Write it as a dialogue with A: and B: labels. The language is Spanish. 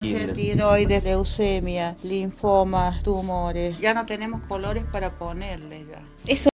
A: Tiroides, leucemia, linfomas, tumores. Ya no tenemos colores para ponerle ya.
B: Eso